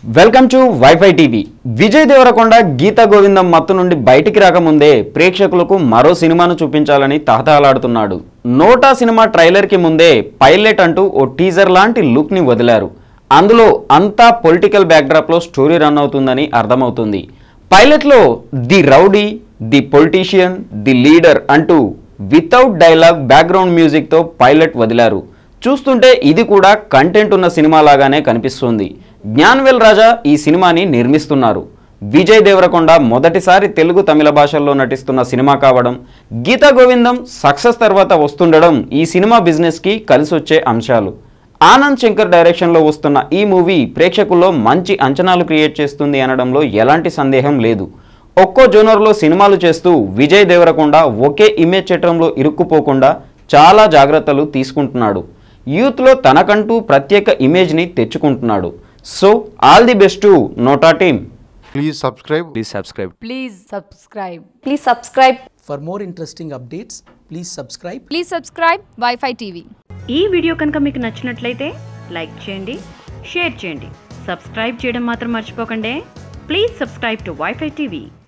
Welcome to Wi-Fi TV. Vijay Devarakonda Geetha Govindam మత్తు నుండి బయటికి రాకముందే ప్రేక్షకులకు మరో సినిమాను చూపించాలని తహతహలాడుతున్నాడు. నోటా సినిమా ట్రైలర్కి ముందే పైలట్ అంటూ ఓ టీజర్ లాంటి లుక్ని వదిలారు. అందులో అంతా పొలిటికల్ బ్యాక్డ్రాప్లో స్టోరీ రన్ అవుతుందని అర్థమవుతుంది. పైలట్లో the rowdy, the politician, the leader అంటూ వితౌట్ డైలాగ్ బ్యాక్గ్రౌండ్ మ్యూజిక్తో పైలట్ వదిలారు. చూస్తుంటే ఇది కూడా కంటెంట్ ఉన్న సినిమా లాగానే కనిపిస్తుంది. జ్ఞానవేల్ రాజా ఈ సినిమాని నిర్మిస్తున్నారు. విజయ్ దేవరకొండ మొదటిసారి తెలుగు తమిళ భాషల్లో నటిస్తున్న సినిమా కావడం, గీతా గోవిందం సక్సెస్ తర్వాత వస్తుండడం ఈ సినిమా బిజినెస్కి కలిసొచ్చే అంశాలు. ఆనంద్ శంకర్ డైరెక్షన్లో వస్తున్న ఈ మూవీ ప్రేక్షకుల్లో మంచి అంచనాలు క్రియేట్ చేస్తుంది అనడంలో ఎలాంటి సందేహం లేదు. ఒక్కో జోనర్లో సినిమాలు చేస్తూ విజయ్ దేవరకొండ ఒకే ఇమేజ్ చిత్రంలో ఇరుక్కుపోకుండా చాలా జాగ్రత్తలు తీసుకుంటున్నాడు. యూత్లో తనకంటూ ప్రత్యేక ఇమేజ్ని తెచ్చుకుంటున్నాడు. So all the best to NOTA team. Please subscribe. Please subscribe. Please subscribe. For more interesting updates, please subscribe. Please subscribe Wi-Fi TV. ఈ వీడియో కనుక మీకు నచ్చినట్లయితే లైక్ చేయండి, షేర్ చేయండి, సబ్స్క్రైబ్ చేయడం మాత్రం మర్చిపోకండి. Please subscribe to Wi-Fi TV.